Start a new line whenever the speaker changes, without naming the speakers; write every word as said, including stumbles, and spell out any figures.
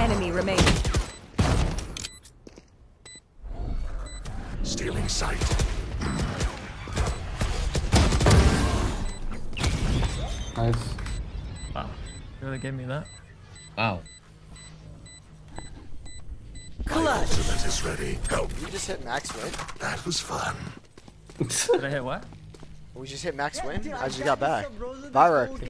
enemy remaining.
Stealing sight.
Nice.
Wow. You really gave me that?
Wow.
My ultimate is ready. Go.
You just hit max win.
That was fun.
Did I hit what?
We just hit max win. I just got back. Valorant.